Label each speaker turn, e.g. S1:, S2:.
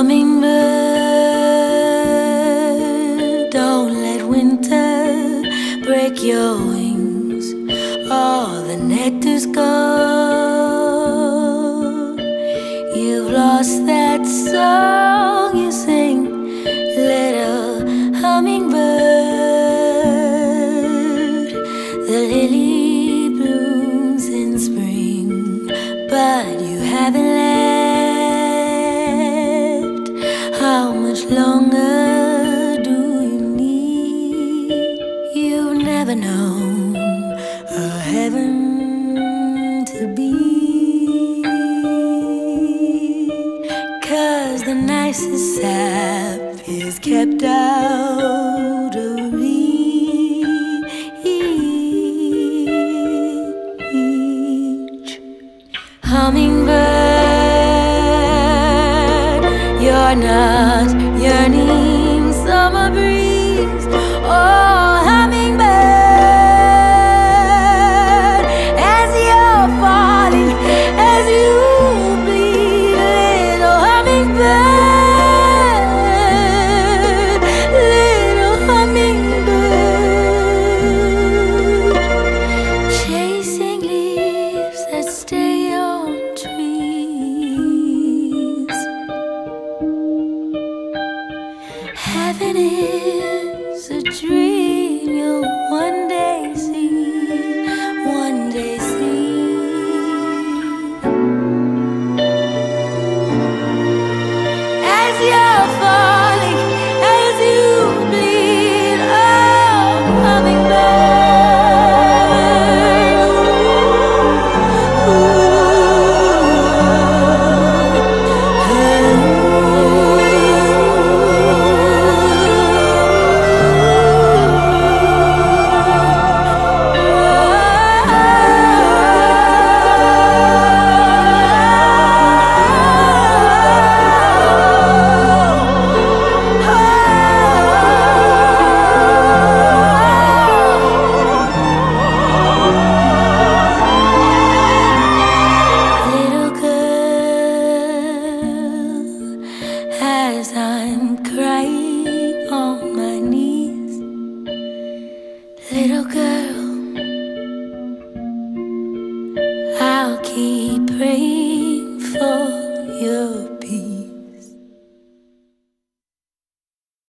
S1: Hummingbird, don't let winter break your wings. All the nectar's gone. You've lost that song you sing, little hummingbird. The lily blooms in spring, but you haven't left. How much longer do you need? You've never known a heaven to be, 'cause the nicest sap is kept out of reach. Hummingbird, you're not yearning summer breeze. Oh, hummingbird, as you're falling, as you bleed, little hummingbird, little hummingbird, chasing leaves that stay on trees. Heaven is a dream you'll one day see, one day see. As you're falling, as you bleed, oh, hummingbird, as I'm crying on my knees, little girl.